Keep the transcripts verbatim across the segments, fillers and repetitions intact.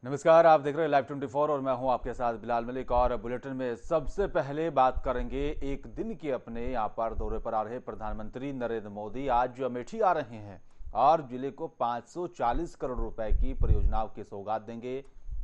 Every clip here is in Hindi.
नमस्कार, आप देख रहे हैं लाइव चौबीस और मैं हूं आपके साथ बिलाल मलिक। और बुलेटिन में सबसे पहले बात करेंगे एक दिन के अपने यहाँ पर दौरे पर आ रहे प्रधानमंत्री नरेंद्र मोदी आज अमेठी आ रहे हैं और जिले को पाँच सौ चालीस करोड़ रुपए की परियोजनाओं की सौगात देंगे।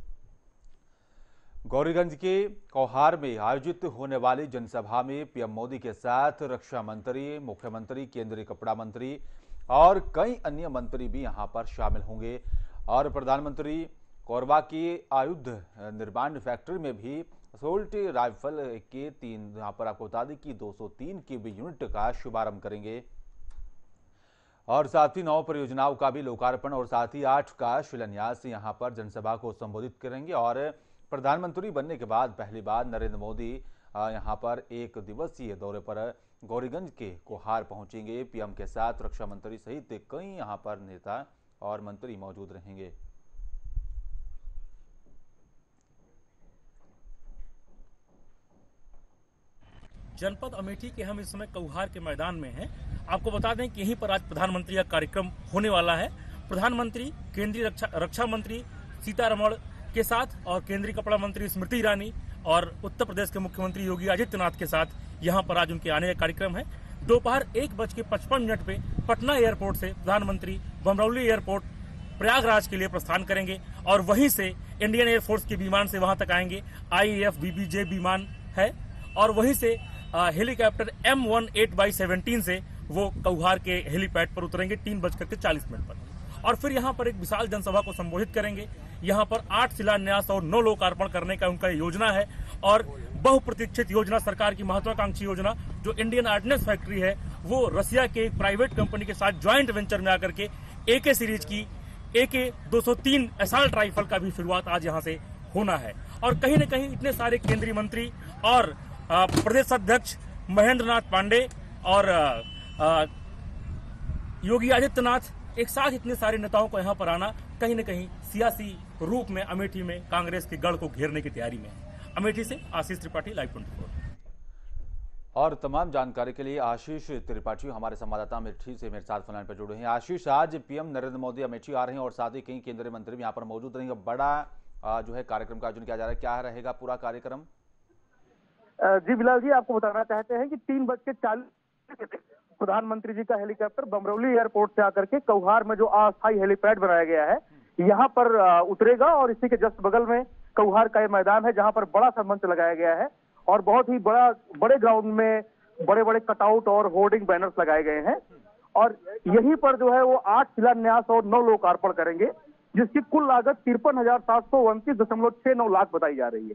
गौरीगंज के कौहार में आयोजित होने वाली जनसभा में पीएम मोदी के साथ रक्षा मंत्री, मुख्यमंत्री, केंद्रीय कपड़ा मंत्री और कई अन्य मंत्री भी यहां पर शामिल होंगे। और प्रधानमंत्री कोरबा की आयुध निर्माण फैक्ट्री में भी असोल्ट राइफल के तीन यहां पर आपको बता दें कि दो सौ तीन की भी यूनिट का शुभारंभ करेंगे और साथ ही नौ परियोजनाओं का भी लोकार्पण और साथ ही आठ का शिलान्यास यहां पर जनसभा को संबोधित करेंगे। और प्रधानमंत्री बनने के बाद पहली बार नरेंद्र मोदी यहां पर एक दिवसीय दौरे पर गौरीगंज के कोहार पहुंचेंगे। पीएम के साथ रक्षा मंत्री सहित कई यहां पर नेता और मंत्री मौजूद रहेंगे। जनपद अमेठी के हम इस समय कौहार के मैदान में हैं। आपको बता दें कि यहीं पर आज प्रधानमंत्री का कार्यक्रम होने वाला है। प्रधानमंत्री, केंद्रीय रक्षा रक्षा मंत्री सीतारमण के साथ और केंद्रीय कपड़ा मंत्री स्मृति ईरानी और उत्तर प्रदेश के मुख्यमंत्री योगी आदित्यनाथ के साथ यहां पर आज उनके आने का कार्यक्रम है। दोपहर एक बज के पचपन मिनट पे पटना एयरपोर्ट से प्रधानमंत्री बमरौली एयरपोर्ट प्रयागराज के लिए प्रस्थान करेंगे और वहीं से इंडियन एयरफोर्स के विमान से वहां तक आएंगे। I A F B B J विमान है और वहीं से helicopter M one eight by seventeen से वो कौहार के हेलीपैड पर उतरेंगे तीन बजकर के चालीस मिनट पर और फिर यहाँ पर एक विशाल जनसभा को संबोधित करेंगे। यहाँ पर आठ शिलान्यास और नौ लोकार्पण करने का उनका योजना है और बहुप्रतीक्षित योजना, सरकार की महत्वाकांक्षी योजना जो इंडियन ऑर्डिनेंस फैक्ट्री है वो रसिया के एक प्राइवेट कंपनी के साथ ज्वाइंट वेंचर में आकर के एके सीरीज की एके दो सौ तीन असॉल्ट राइफल का भी शुरुआत आज यहाँ से होना है। और कहीं न कहीं इतने सारे केंद्रीय मंत्री और प्रदेश अध्यक्ष महेंद्र नाथ पांडे और योगी आदित्यनाथ एक साथ इतने सारे नेताओं को यहां पर आना कहीं न कहीं सियासी रूप में अमेठी में कांग्रेस के गढ़ को घेरने की तैयारी में है। अमेठी से आशीष त्रिपाठी, लाइव चौबीस। और तमाम जानकारी के लिए आशीष त्रिपाठी हमारे संवाददाता अमेठी से मेरे साथ फोन पर जुड़े हैं। आशीष, आज पीएम नरेंद्र मोदी अमेठी आ रहे हैं और साथ ही कई केंद्रीय मंत्री भी यहाँ पर मौजूद रहेंगे। बड़ा जो है कार्यक्रम का आयोजन किया जा रहा है, क्या रहेगा पूरा कार्यक्रम? जी बिलाल जी, आपको बताना चाहते हैं कि तीन बज के चालीस प्रधानमंत्री जी का हेलीकॉप्टर बमरौली एयरपोर्ट से आकर के कौहार में जो अस्थायी हेलीपैड बनाया गया है यहाँ पर उतरेगा और इसी के जस्ट बगल में कौहार का मैदान है जहाँ पर बड़ा सा मंच लगाया गया है और बहुत ही बड़ा बड़े ग्राउंड में बड़े बड़े कटआउट और होर्डिंग बैनर्स लगाए गए हैं और यहीं पर जो है वो आठ शिलान्यास और नौ लोकार्पण करेंगे जिसकी कुल लागत तिरपन हजार सात सौ उनतीस दशमलव छह नौ लाख बताई जा रही है।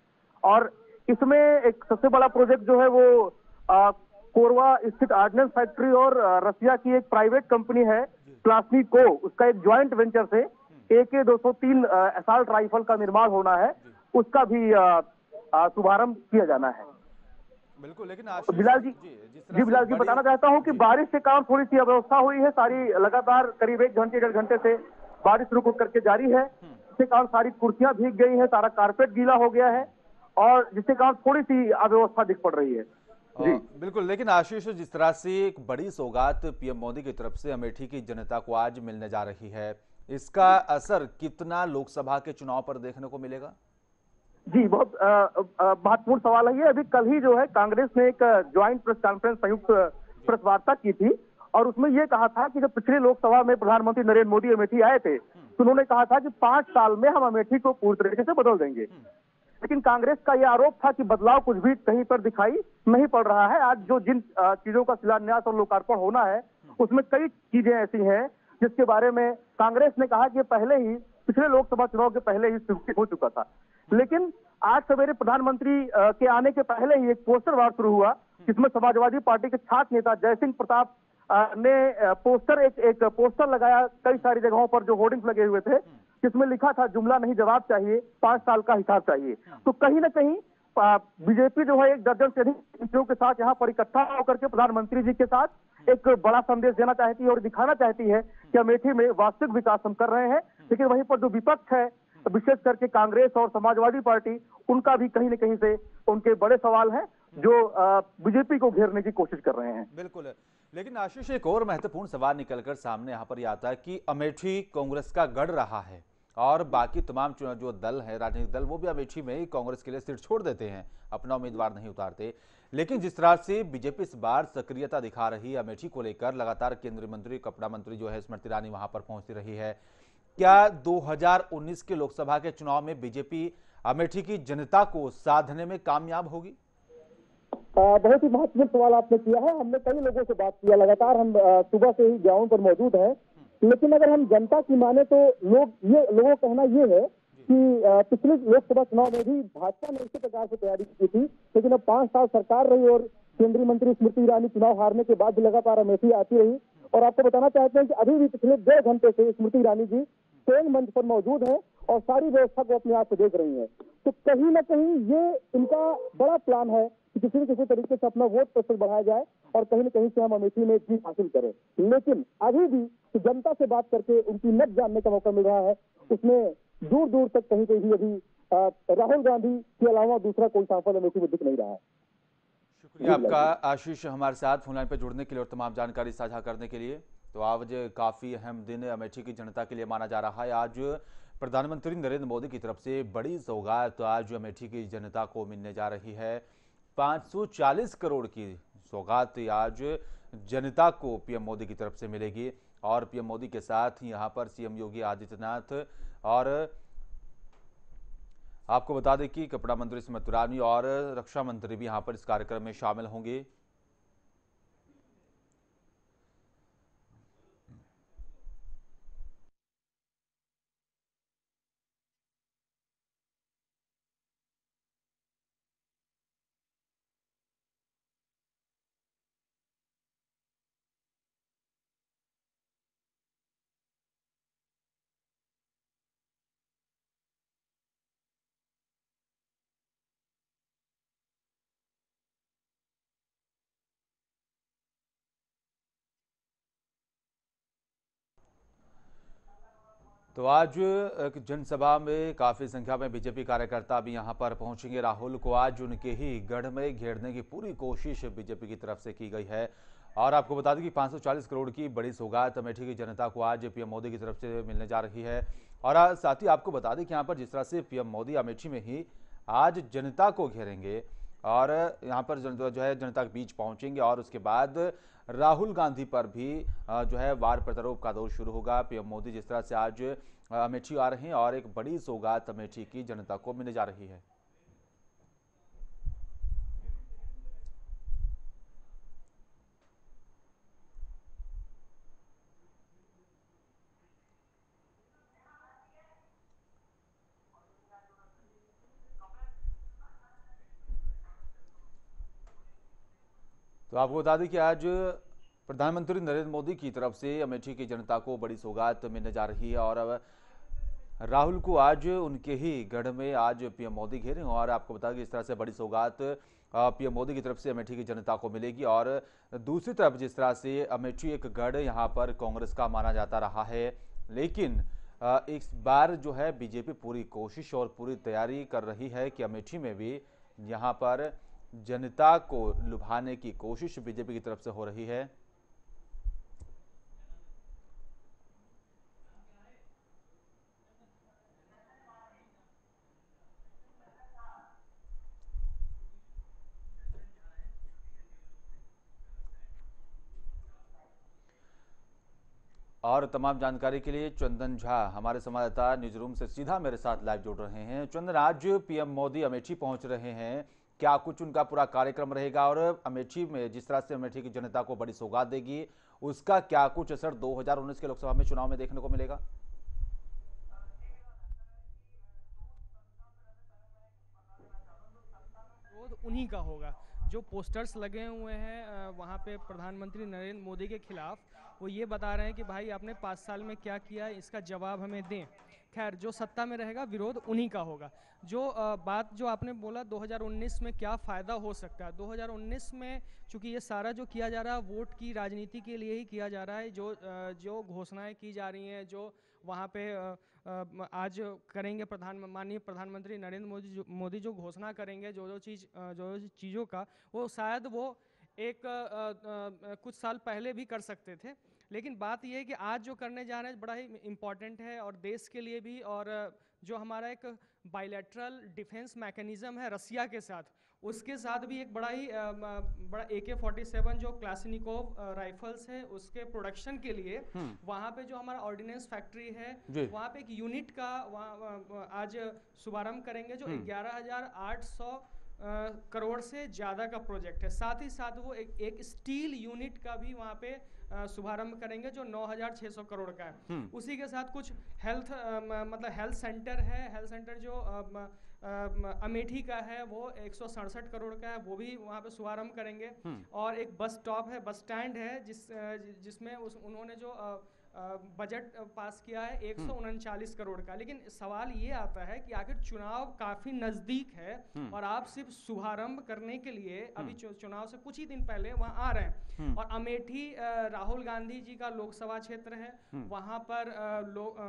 और इसमें एक सबसे बड़ा प्रोजेक्ट जो है वो आ, कोरबा स्थित ऑर्डिनेंस फैक्ट्री और आ, रसिया की एक प्राइवेट कंपनी है क्लासनिको, उसका एक ज्वाइंट वेंचर से एके दो सौ तीन असॉल्ट राइफल का निर्माण होना है, उसका भी शुभारंभ किया जाना है। बिल्कुल, लेकिन बिलाल जी जी बिलाल जी बताना चाहता हूं कि बारिश के कारण थोड़ी सी अव्यवस्था हुई है। सारी लगातार करीब एक घंटे डेढ़ घंटे से बारिश रुक रुक करके जारी है, इसके कारण सारी कुर्सियां भीग गई है, सारा कारपेट गीला हो गया है और जिसके कारण थोड़ी सी अव्यवस्था दिख पड़ रही है। जी बिल्कुल, लेकिन आशीष, जिस तरह से एक बड़ी सौगात पीएम मोदी की तरफ से अमेठी की जनता को आज मिलने जा रही है, इसका असर कितना लोकसभा के चुनाव पर देखने को मिलेगा? जी बहुत महत्वपूर्ण सवाल है ये। अभी कल ही जो है कांग्रेस ने एक ज्वाइंट प्रेस कॉन्फ्रेंस, संयुक्त प्रेस वार्ता की थी और उसमें यह कहा था कि जब पिछले लोकसभा में प्रधानमंत्री नरेंद्र मोदी अमेठी आए थे तो उन्होंने कहा था कि पांच साल में हम अमेठी को पूरी तरीके से बदल देंगे। लेकिन कांग्रेस का यह आरोप था कि बदलाव कुछ भी कहीं पर दिखाई नहीं पड़ रहा है। आज जो जिन चीजों का शिलान्यास और लोकार्पण होना है उसमें कई चीजें ऐसी हैं जिसके बारे में कांग्रेस ने कहा कि पहले ही पिछले लोकसभा चुनाव के पहले ही स्वीकृत हो चुका था। लेकिन आज सवेरे प्रधानमंत्री के आने के पहले ही एक पोस्टर वार शुरू हुआ जिसमें समाजवादी पार्टी के छात्र नेता जयसिंह प्रताप ने पोस्टर एक एक पोस्टर लगाया कई सारी जगहों पर जो होर्डिंग्स लगे हुए थे जिसमें लिखा था जुमला नहीं जवाब चाहिए, पांच साल का हिसाब चाहिए। तो कहीं ना कहीं बीजेपी जो है एक दर्जन से अधिक मंत्रियों के साथ यहाँ पर इकट्ठा होकर के प्रधानमंत्री जी के साथ एक बड़ा संदेश देना चाहती है और दिखाना चाहती है कि अमेठी में वास्तविक विकास हम कर रहे हैं। लेकिन वहीं पर जो विपक्ष है विशेष करके कांग्रेस और समाजवादी पार्टी, उनका भी कहीं न कहीं से उनके बड़े सवाल हैं जो बीजेपी को घेरने की कोशिश कर रहे हैं। बिल्कुल, लेकिन आशीष, एक और महत्वपूर्ण सवाल निकलकर सामने यहाँ पर यह आता है कि अमेठी कांग्रेस का गढ़ रहा है और बाकी तमाम चुनाव जो दल है, राजनीतिक दल, वो भी अमेठी में ही कांग्रेस के लिए सीट छोड़ देते हैं, अपना उम्मीदवार नहीं उतारते। लेकिन जिस तरह से बीजेपी इस बार सक्रियता दिखा रही है अमेठी को लेकर, लगातार केंद्रीय मंत्री, कपड़ा मंत्री जो है स्मृति ईरानी वहां पर पहुंचती रही है, क्या दो हज़ार उन्नीस के लोकसभा के चुनाव में बीजेपी अमेठी की जनता को साधने में कामयाब होगी? आ, बहुत ही महत्वपूर्ण सवाल आपने किया है। हमने कई लोगों से बात किया, लगातार हम आ, सुबह से ही ग्राउंड पर मौजूद हैं। लेकिन अगर हम जनता की माने तो लोग ये लोगों का कहना ये है कि आ, पिछले लोकसभा चुनाव में भी भाजपा ने इसी प्रकार से तैयारी की थी, लेकिन अब पांच साल सरकार रही और केंद्रीय मंत्री स्मृति ईरानी चुनाव हारने के बाद भी लगातार अमेठी आती रही। और आपको बताना चाहते हैं कि अभी भी पिछले डेढ़ घंटे से स्मृति ईरानी जी स्वयं मंच पर मौजूद हैं और सारी व्यवस्था को अपने आप से देख रही हैं। तो कहीं ना कहीं ये इनका बड़ा प्लान है कि किसी न किसी तरीके से अपना वोट प्रतिशत बढ़ाया जाए और कहीं न कहीं से हम अमेठी में जीत हासिल करें। लेकिन अभी भी तो जनता से बात करके उनकी नब्ज जानने का मौका मिल रहा है, उसमें दूर दूर तक कहीं कहीं अभी राहुल गांधी के अलावा दूसरा कोई सांसद अमेठी में दिख नहीं रहा है। शुक्रिया आपका आशीष, हमारे साथ फोन लाइन पर जुड़ने के लिए और तमाम जानकारी साझा करने के लिए। तो आज काफी अहम दिन अमेठी की जनता के लिए माना जा रहा है। आज प्रधानमंत्री नरेंद्र मोदी की तरफ से बड़ी सौगात आज अमेठी की जनता को मिलने जा रही है। पाँच सौ चालीस करोड़ की सौगात आज जनता को पीएम मोदी की तरफ से मिलेगी और पीएम मोदी के साथ यहां पर सीएम योगी आदित्यनाथ और आपको बता दें कि कपड़ा मंत्री स्मृति ईरानी और रक्षा मंत्री भी यहां पर इस कार्यक्रम में शामिल होंगे। तो आज एक जनसभा में काफी संख्या में बीजेपी कार्यकर्ता भी यहां पर पहुंचेंगे। राहुल को आज उनके ही गढ़ में घेरने की पूरी कोशिश बीजेपी की तरफ से की गई है और आपको बता दें कि पाँच सौ चालीस करोड़ की बड़ी सौगात अमेठी की जनता को आज पीएम मोदी की तरफ से मिलने जा रही है। और साथ ही आपको बता दें कि यहाँ पर जिस तरह से पीएम मोदी अमेठी में ही आज जनता को घेरेंगे और यहाँ पर जो है जनता के बीच पहुंचेंगे और उसके बाद राहुल गांधी पर भी जो है वार प्रत्यारोप का दौर शुरू होगा। पीएम मोदी जिस तरह से आज अमेठी आ रहे हैं और एक बड़ी सौगात अमेठी की जनता को मिलने जा रही है। तो आपको बता दें कि आज प्रधानमंत्री नरेंद्र मोदी की तरफ से अमेठी की जनता को बड़ी सौगात मिलने जा रही है और अब राहुल को आज उनके ही गढ़ में आज पीएम मोदी घेरे और आपको बता दें कि इस तरह से बड़ी सौगात पीएम मोदी की तरफ से अमेठी की जनता को मिलेगी। और दूसरी तरफ जिस तरह से अमेठी एक गढ़ यहाँ पर कांग्रेस का माना जाता रहा है, लेकिन इस बार जो है बीजेपी पूरी कोशिश और पूरी तैयारी कर रही है कि अमेठी में भी यहाँ पर जनता को लुभाने की कोशिश बीजेपी की तरफ से हो रही है। और तमाम जानकारी के लिए चंदन झा हमारे संवाददाता न्यूज रूम से सीधा मेरे साथ लाइव जुड़ रहे हैं। चंदन, आज पीएम मोदी अमेठी पहुंच रहे हैं, क्या कुछ उनका पूरा कार्यक्रम रहेगा और अमेठी में जिस तरह से अमेठी की जनता को बड़ी सौगात देगी, उसका क्या कुछ असर दो हज़ार उन्नीस के लोकसभा में चुनाव में देखने को मिलेगा? उन्हीं का होगा। जो पोस्टर्स लगे हुए हैं वहाँ पे प्रधानमंत्री नरेंद्र मोदी के खिलाफ, वो ये बता रहे हैं कि भाई आपने पाँच साल में क्या किया, इसका जवाब हमें दें। खैर, जो सत्ता में रहेगा विरोध उन्हीं का होगा। जो बात जो आपने बोला दो हज़ार उन्नीस में क्या फ़ायदा हो सकता है, दो हज़ार उन्नीस में चूंकि ये सारा जो किया जा रहा है वोट की राजनीति के लिए ही किया जा रहा है। जो जो घोषणाएं की जा रही हैं, जो वहाँ पे आज करेंगे प्रधान माननीय प्रधानमंत्री नरेंद्र मोदी जो मोदी जो घोषणा करेंगे, जो जो चीज़ जो चीज़ों का, वो शायद वो एक आ, आ, कुछ साल पहले भी कर सकते थे। लेकिन बात यह है कि आज जो करने जा रहे हैं बड़ा ही इम्पॉर्टेंट है और देश के लिए भी, और जो हमारा एक बायलैटरल डिफेंस मैकेनिज्म है रसिया के साथ, उसके साथ भी एक बड़ा ही बड़ा ए के फोर्टी सेवन जो क्लासनिकोव राइफल्स है उसके प्रोडक्शन के लिए वहाँ पे जो हमारा ऑर्डिनेंस फैक्ट्री है वहाँ पे एक यूनिट का वहाँ आज शुभारंभ करेंगे जो ग्यारह हजार आठ सौ करोड़ से ज़्यादा का प्रोजेक्ट है। साथ ही साथ वो एक, एक स्टील यूनिट का भी वहाँ पे शुभारंभ करेंगे जो नौ हजार छः सौ करोड़ का है। उसी के साथ कुछ हेल्थ मतलब हेल्थ सेंटर है, हेल्थ सेंटर जो आ, आ, अमेठी का है वो एक सौ सड़सठ करोड़ का है, वो भी वहाँ पे शुभारंभ करेंगे। और एक बस स्टॉप है, बस स्टैंड है जिस जिसमें उस उन्होंने जो आ, बजट पास किया है एक सौ उनचालीस करोड़ का। लेकिन सवाल ये आता है कि आखिर चुनाव काफी नजदीक है और आप सिर्फ शुभारंभ करने के लिए अभी चुनाव से कुछ ही दिन पहले वहां आ रहे हैं। और अमेठी राहुल गांधी जी का लोकसभा क्षेत्र है, वहां पर लोग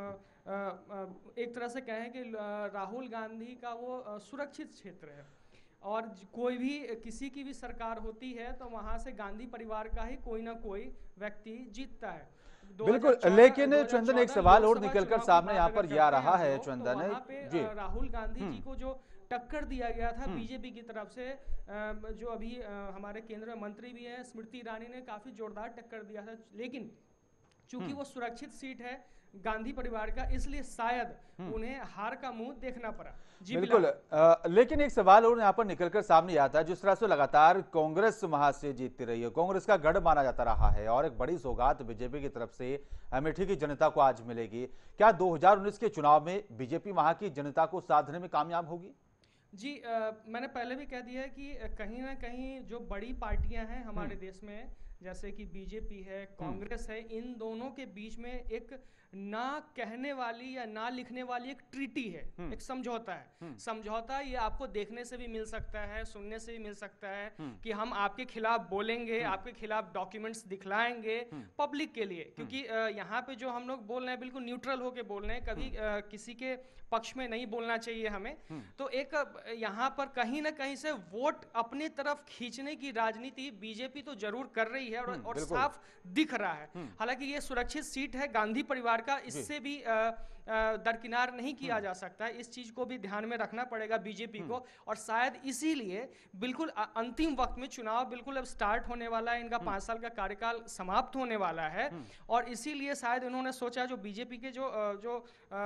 एक तरह से कहें कि राहुल गांधी का वो सुरक्षित क्षेत्र है और कोई भी किसी की भी सरकार होती है तो वहां से गांधी परिवार का ही कोई ना कोई व्यक्ति जीतता है। बिल्कुल, लेकिन चंदन एक सवाल और निकलकर सामने यहाँ पर यह आ रहा है चंदन जी, राहुल गांधी जी को जो टक्कर दिया गया था बीजेपी की तरफ से, जो अभी हमारे केंद्र में मंत्री भी हैं स्मृति ईरानी ने काफी जोरदार टक्कर दिया था, लेकिन चूंकि वो सुरक्षित सीट है गांधी परिवार का, इसलिए शायद उन्हें हार का मुंह देखना पड़ा। जी बिल्कुल, आ, लेकिन एक सवाल और यहाँ पर निकलकर सामने आता है, जिस तरह से लगातार कांग्रेस वहां से जीतती रही है, कांग्रेस का गढ़ माना जाता रहा है और एक बड़ी सौगात बीजेपी की तरफ से अमेठी की जनता को आज मिलेगी। क्या दो हज़ार उन्नीस के चुनाव में बीजेपी वहां की जनता को साधने में कामयाब होगी? जी, आ, मैंने पहले भी कह दिया है कि कहीं ना कहीं जो बड़ी पार्टियां हैं हमारे देश में, जैसे कि बीजेपी है, कांग्रेस है, इन दोनों के बीच में एक ना कहने वाली या ना लिखने वाली एक ट्रीटी है, एक समझौता है। समझौता ये आपको देखने से भी मिल सकता है, सुनने से भी मिल सकता है कि हम आपके खिलाफ बोलेंगे, आपके खिलाफ डॉक्यूमेंट्स दिखलाएंगे पब्लिक के लिए, क्योंकि यहाँ पे जो हम लोग बोल रहे हैं बिल्कुल न्यूट्रल होके बोल रहे हैं, कभी किसी के पक्ष में नहीं बोलना चाहिए हमें। तो एक यहाँ पर कहीं ना कहीं से वोट अपनी तरफ खींचने की राजनीति बीजेपी तो जरूर कर रही है और, और साफ दिख रहा है। हालांकि ये सुरक्षित सीट है गांधी परिवार का, इससे भी आ, आ, दरकिनार नहीं किया जा सकता है। इस चीज को भी ध्यान में रखना पड़ेगा बीजेपी को, और शायद इसीलिए बिल्कुल अंतिम वक्त में चुनाव बिल्कुल अब स्टार्ट होने वाला है, इनका पांच साल का कार्यकाल समाप्त होने वाला है, और इसीलिए शायद उन्होंने सोचा जो बीजेपी के जो जो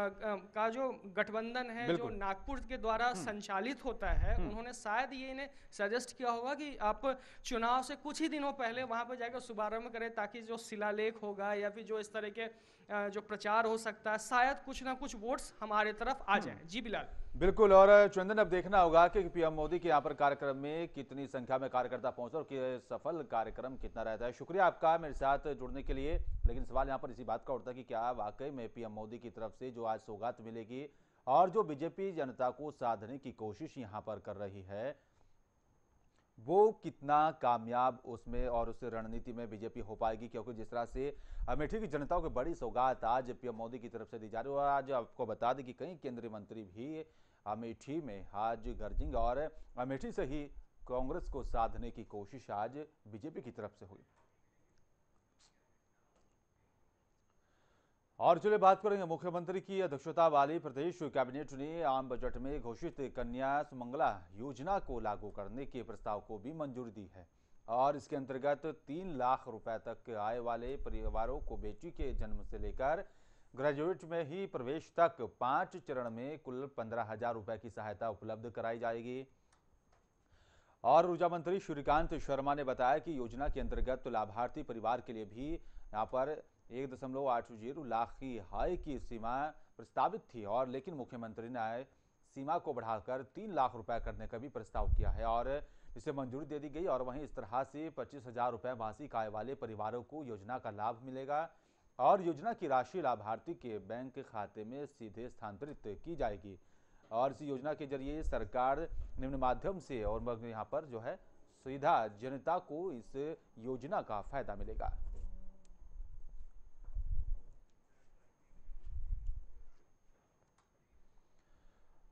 का जो गठबंधन है जो नागपुर के द्वारा संचालित होता है, उन्होंने शायद ये इन्हें सजेस्ट किया होगा कि आप चुनाव से कुछ ही दिनों पहले वहां पर जाकर शुभारंभ करें, ताकि जो शिलालेख होगा या फिर जो इस तरह के जो प्रचार हो सकता है, शायद कुछ ना कुछ वोट्स हमारे तरफ आ जाएं। जी बिलाल। बिल्कुल, और चंदन अब देखना होगा कि पीएम मोदी के यहाँ पर कार्यक्रम में कितनी संख्या में कार्यकर्ता पहुंचे और कि सफल कार्यक्रम कितना रहता है। शुक्रिया आपका मेरे साथ जुड़ने के लिए। लेकिन सवाल यहाँ पर इसी बात का उठता है कि क्या वाकई में पीएम मोदी की तरफ से जो आज सौगात मिलेगी और जो बीजेपी जनता को साधने की कोशिश यहाँ पर कर रही है, वो कितना कामयाब उसमें और उस रणनीति में बीजेपी हो पाएगी, क्योंकि जिस तरह से अमेठी की जनता को बड़ी सौगात आज पीएम मोदी की तरफ से दी जा रही है। और आज आपको बता दें कि कई केंद्रीय मंत्री भी अमेठी में आज गरजेंगे और अमेठी से ही कांग्रेस को साधने की कोशिश आज बीजेपी की तरफ से हुई। और चलिए बात करेंगे मुख्यमंत्री की अध्यक्षता वाली प्रदेश कैबिनेट ने आम बजट में घोषित कन्या सुमंगला योजना को लागू करने के प्रस्ताव को भी मंजूरी दी है और इसके अंतर्गत तीन लाख रुपए तक आय वाले परिवारों को बेटी के जन्म से लेकर ग्रेजुएट में ही प्रवेश तक पांच चरण में कुल पंद्रह हजार रुपए की सहायता उपलब्ध कराई जाएगी। और ऊर्जा मंत्री श्रीकांत शर्मा ने बताया कि योजना के अंतर्गत लाभार्थी परिवार के लिए भी यहाँ पर एक दशमलव आठ जीरो लाख की आय की सीमा प्रस्तावित थी, और लेकिन मुख्यमंत्री ने सीमा को बढ़ाकर तीन लाख रुपए करने का भी प्रस्ताव किया है और इसे मंजूरी दे दी गई। और वहीं इस तरह से पच्चीस हजार रुपए मासिक आय वाले परिवारों को योजना का लाभ मिलेगा और योजना की राशि लाभार्थी के बैंक खाते में सीधे स्थानांतरित की जाएगी। और इस योजना के जरिए सरकार निम्न माध्यम से और यहाँ पर जो है सीधा जनता को इस योजना का फायदा मिलेगा।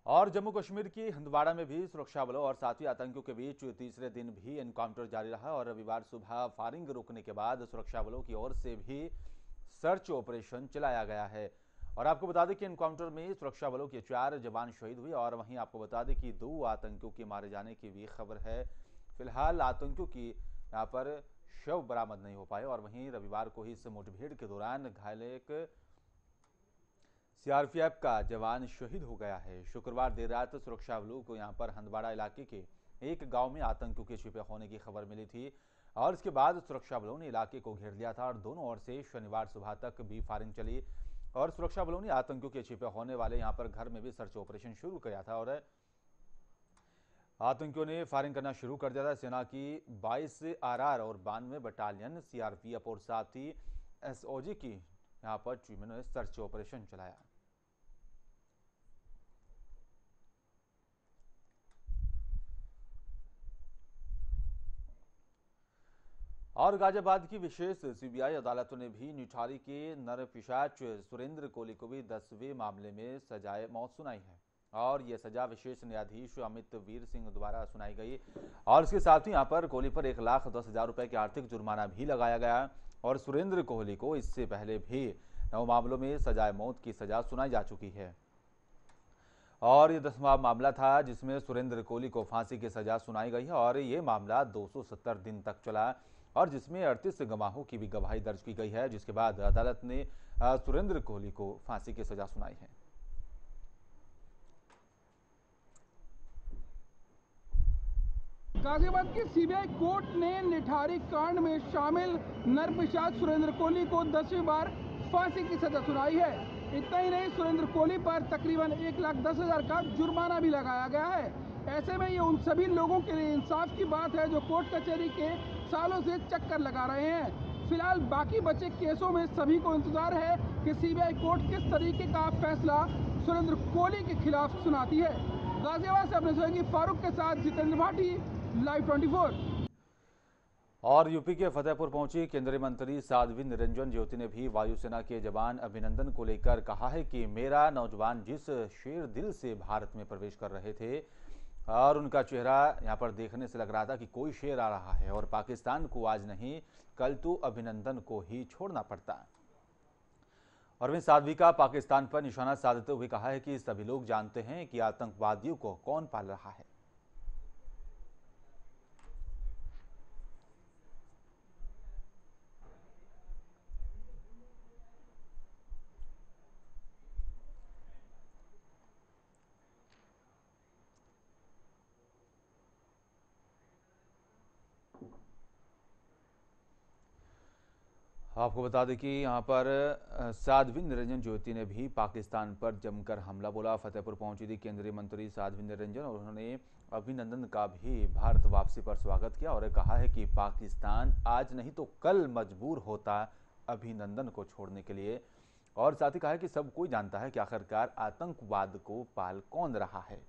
और जम्मू कश्मीर की हंदवाड़ा में भी सुरक्षा बलों और साथी आतंकियों के बीच तीसरे दिन भी एनकाउंटर जारी रहा और रविवार सुबह फायरिंग रोकने के बाद सुरक्षा बलों की ओर से भी सर्च ऑपरेशन चलाया गया है। और आपको बता दें कि एनकाउंटर में सुरक्षा बलों के चार जवान शहीद हुए और वहीं आपको बता दें कि दो आतंकियों के मारे जाने की भी खबर है। फिलहाल आतंकियों की यहाँ पर शव बरामद नहीं हो पाए और वहीं रविवार को ही इस मुठभेड़ के दौरान घायल एक सीआरपीएफ का जवान शहीद हो गया है। शुक्रवार देर रात सुरक्षा बलों को यहां पर हंदवाड़ा इलाके के एक गांव में आतंकियों के छिपे होने की खबर मिली थी और इसके बाद सुरक्षा बलों ने इलाके को घेर लिया था और दोनों ओर से शनिवार सुबह तक भी फायरिंग चली और सुरक्षा बलों ने आतंकियों के छिपे होने वाले यहां पर घर में भी सर्च ऑपरेशन शुरू किया था और आतंकियों ने फायरिंग करना शुरू कर दिया था। सेना की बाईस आरआर और बानवे बटालियन सीआरपीएफ और साथ ही एसओजी की यहां पर टीमों ने सर्च ऑपरेशन चलाया। और गाजियाबाद की विशेष सीबीआई अदालतों ने भी निठारी के नर पिशाच सुरेंद्र कोहली को भी दसवें मामले में सजाए मौत सुनाई है और यह सजा विशेष न्यायाधीश अमित वीर सिंह द्वारा सुनाई गई और इसके साथ ही यहां पर कोहली पर एक लाख दस हजार रुपए के आर्थिक जुर्माना भी लगाया गया और सुरेंद्र कोहली को इससे पहले भी नौ मामलों में सजाए मौत की सजा सुनाई जा चुकी है और ये दसवां मामला था जिसमें सुरेंद्र कोहली को फांसी की सजा सुनाई गई है और ये मामला दो सौ सत्तर दिन तक चला और जिसमें अड़तीस गवाहों की भी गवाही दर्ज की गई है, जिसके बाद अदालत ने सुरेंद्र कोहली को फांसी की सजा सुनाई है। गाजियाबाद की सीबीआई कोर्ट ने निठारी कांड में शामिल नरपिशाच सुरेंद्र कोहली को दसवीं बार फांसी की सजा सुनाई है। इतना ही नहीं, सुरेंद्र कोहली पर तकरीबन एक लाख दस हजार का जुर्माना भी लगाया गया है। ऐसे में ये उन सभी लोगों के लिए इंसाफ की बात है जो कोर्ट कचहरी के सालों से चक्कर लगा रहे हैं। फिलहाल बाकी बचे केसों में सभी को इंतजार है कि सीबीआई कोर्ट किस तरीके का फैसला सुरेंद्र कोहली के खिलाफ सुनाती है। गाजियाबाद से अपने सहयोगी फारूक के साथ जितेंद्र भाटी, लाइव चौबीस। और यूपी के फतेहपुर पहुंची केंद्रीय मंत्री साध्वी निरंजन ज्योति ने भी वायुसेना के जवान अभिनंदन को लेकर कहा है कि मेरा नौजवान जिस शेर दिल से भारत में प्रवेश कर रहे थे और उनका चेहरा यहां पर देखने से लग रहा था कि कोई शेर आ रहा है और पाकिस्तान को आज नहीं कल तो अभिनंदन को ही छोड़ना पड़ता। और वहीं साध्वी का पाकिस्तान पर निशाना साधते हुए कहा है कि सभी लोग जानते हैं कि आतंकवादियों को कौन पाल रहा है। आपको बता दें कि यहां पर साध्वी निरंजन ज्योति ने भी पाकिस्तान पर जमकर हमला बोला। फतेहपुर पहुंची थी केंद्रीय मंत्री साध्वी निरंजन और उन्होंने अभिनंदन का भी भारत वापसी पर स्वागत किया और कहा है कि पाकिस्तान आज नहीं तो कल मजबूर होता अभिनंदन को छोड़ने के लिए और साथ ही कहा है कि सब कोई जानता है कि आखिरकार आतंकवाद को पाल कौन रहा है।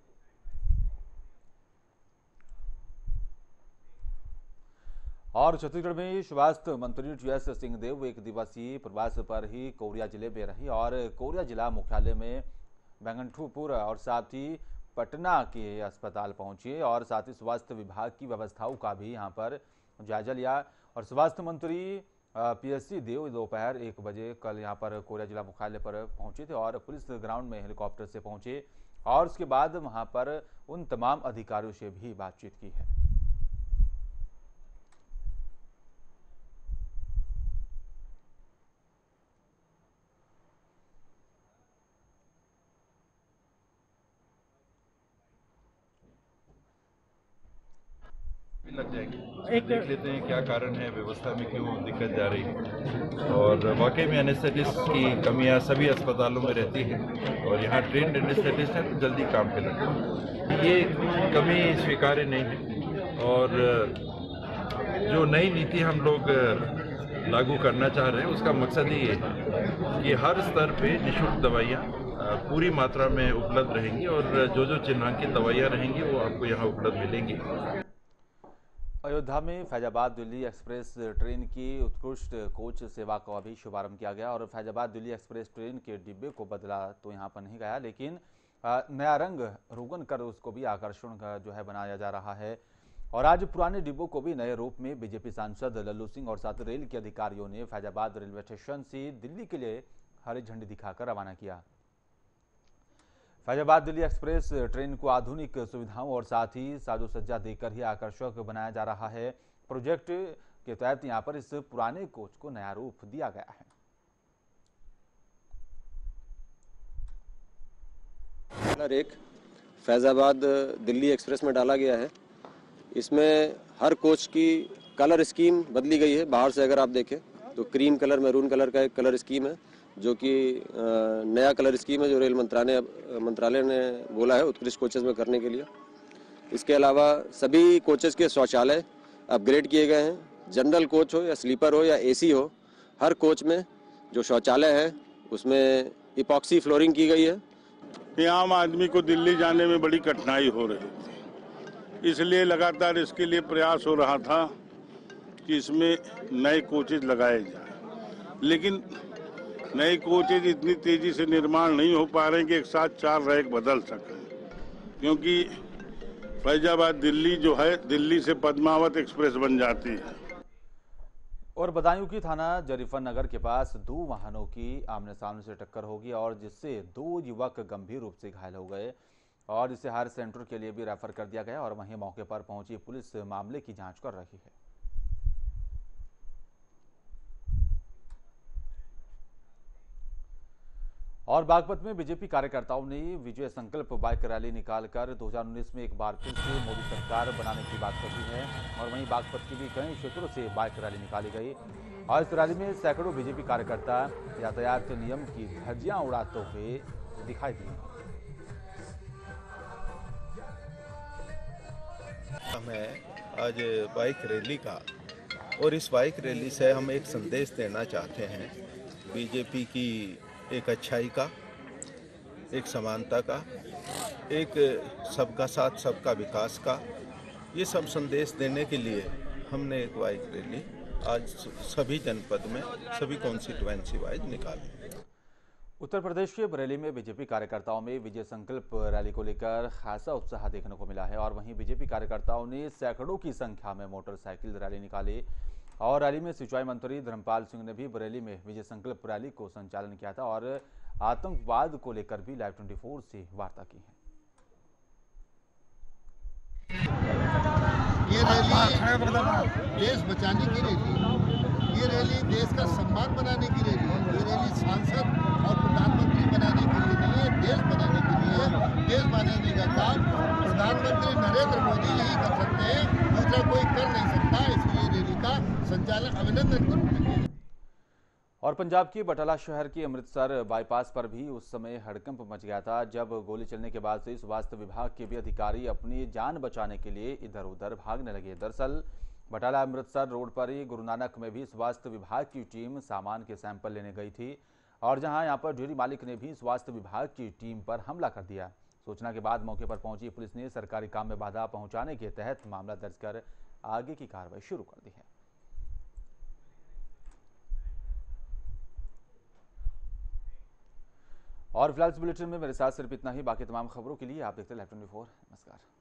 और छत्तीसगढ़ में स्वास्थ्य मंत्री टीएस सिंहदेव एक दिवसीय प्रवास पर ही कोरिया जिले में रही और कोरिया जिला मुख्यालय में बैंगनठुपुर और साथ ही पटना के अस्पताल पहुंचे और साथ ही स्वास्थ्य विभाग की व्यवस्थाओं का भी यहां पर जायजा लिया। और स्वास्थ्य मंत्री पीएससी देव दोपहर एक बजे कल यहां पर कोरिया जिला मुख्यालय पर पहुंचे थे और पुलिस ग्राउंड में हेलीकॉप्टर से पहुंचे और उसके बाद वहां पर उन तमाम अधिकारियों से भी बातचीत की है। लग जाएंगे एक देख लेते हैं क्या कारण है, व्यवस्था में क्यों दिक्कत जा रही है। और वाकई में एनेस्थेटिस्ट की कमियां सभी अस्पतालों में रहती है और यहाँ ट्रेंड एनेस्थेटिस्ट है तो जल्दी काम पे लगता है। ये कमी स्वीकार्य नहीं है और जो नई नीति हम लोग लागू करना चाह रहे हैं उसका मकसद ही ये है कि हर स्तर पे निःशुल्क दवाइयाँ पूरी मात्रा में उपलब्ध रहेंगी और जो जो चिन्हांकित दवाइयाँ रहेंगी वो आपको यहाँ उपलब्ध मिलेंगी। अयोध्या में फैजाबाद दिल्ली एक्सप्रेस ट्रेन की उत्कृष्ट कोच सेवा का भी शुभारंभ किया गया और फैजाबाद दिल्ली एक्सप्रेस ट्रेन के डिब्बे को बदला तो यहां पर नहीं गया लेकिन नया रंग रोगन कर उसको भी आकर्षण का जो है बनाया जा रहा है। और आज पुराने डिब्बों को भी नए रूप में बीजेपी सांसद लल्लू सिंह और साथ रेल के अधिकारियों ने फैजाबाद रेलवे स्टेशन से दिल्ली के लिए हरी झंडी दिखाकर रवाना किया। फैजाबाद दिल्ली एक्सप्रेस ट्रेन को आधुनिक सुविधाओं और साथ ही साजो सज्जा देकर ही आकर्षक बनाया जा रहा है। प्रोजेक्ट के तहत यहां पर इस पुराने कोच को नया रूप दिया गया है। कलर एक फैजाबाद दिल्ली एक्सप्रेस में डाला गया है। इसमें हर कोच की कलर स्कीम बदली गई है। बाहर से अगर आप देखें तो क्रीम कलर, मैरून कलर का एक कलर स्कीम है, जो कि नया कलर स्कीम है जो रेल मंत्रालय मंत्रालय ने बोला है उत्कृष्ट कोचेज में करने के लिए। इसके अलावा सभी कोचेज के शौचालय अपग्रेड किए गए हैं। जनरल कोच हो या स्लीपर हो या एसी हो, हर कोच में जो शौचालय है उसमें इपॉक्सी फ्लोरिंग की गई है। कि आम आदमी को दिल्ली जाने में बड़ी कठिनाई हो रही थी, इसलिए लगातार इसके लिए प्रयास हो रहा था कि इसमें नए कोचेज लगाए जाए, लेकिन नए कोचेज इतनी तेजी से निर्माण नहीं हो पा रहे हैं कि एक साथ चार रैक बदल सकें, क्योंकि फैजाबाद दिल्ली जो है दिल्ली से पद्मावत एक्सप्रेस बन जाती है। और बदायूं की थाना जरीफन नगर के पास दो वाहनों की आमने सामने से टक्कर होगी और जिससे दो युवक गंभीर रूप से घायल हो गए और इसे हायर सेंटर के लिए भी रेफर कर दिया गया। और वहीं मौके पर पहुंची पुलिस मामले की जांच कर रही है। और बागपत में बीजेपी कार्यकर्ताओं ने विजय संकल्प बाइक रैली निकालकर दो हज़ार उन्नीस में एक बार फिर से मोदी सरकार बनाने की बात कही है। और वहीं बागपत की भी कई क्षेत्रों से बाइक रैली निकाली गई और इस रैली में सैकड़ों बीजेपी कार्यकर्ता यातायात नियम की धज्जियां उड़ाते हुए दिखाई दिए। हमें आज बाइक रैली का, और इस बाइक रैली से हम एक संदेश देना चाहते हैं बीजेपी की एक अच्छाई का, एक समानता का, एक सबका साथ सबका विकास का, ये सब संदेश देने के लिए हमने एक बाइक रैली आज सभी जनपद में, सभी कॉन्स्टिट्यूएंसी वाइज निकाली। उत्तर प्रदेश के बरेली में बीजेपी कार्यकर्ताओं में विजय संकल्प रैली को लेकर खासा उत्साह देखने को मिला है। और वहीं बीजेपी कार्यकर्ताओं ने सैकड़ों की संख्या में मोटरसाइकिल रैली निकाली और रैली में सिंचाई मंत्री धर्मपाल सिंह ने भी बरेली में विजय संकल्प रैली को संचालन किया था और आतंकवाद को लेकर भी लाइव चौबीस से वार्ता की है। ये रैली देश बचाने की रैली, ये रैली देश का सम्मान बनाने की रैली, ये रैली सांसद और प्रधानमंत्री बनाने के लिए नहीं है, देश बनाने के लिए है। देश बनाने का काम प्रधानमंत्री नरेंद्र मोदी यही कर सकते हैं, दूसरा कोई कर नहीं सकता। इसलिए रैली का संचालन अभिनंदन करूंगा। और पंजाब के बटाला शहर के अमृतसर बाईपास पर भी उस समय हड़कंप मच गया था जब गोली चलने के बाद से स्वास्थ्य विभाग के भी अधिकारी अपनी जान बचाने के लिए इधर उधर भागने लगे। दरअसल बटाला अमृतसर रोड पर ही गुरु नानक में भी स्वास्थ्य विभाग की टीम सामान के सैंपल लेने गई थी और जहां यहां पर डेयरी मालिक ने भी स्वास्थ्य विभाग की टीम पर हमला कर दिया। सूचना के बाद मौके पर पहुंची पुलिस ने सरकारी काम में बाधा पहुंचाने के तहत मामला दर्ज कर आगे की कार्रवाई शुरू कर दी है। और फिलहाल इस बुलेटिन में मेरे साथ सिर्फ इतना ही। बाकी तमाम खबरों के लिए आप देखते हैं लाइव चौबीस। नमस्कार।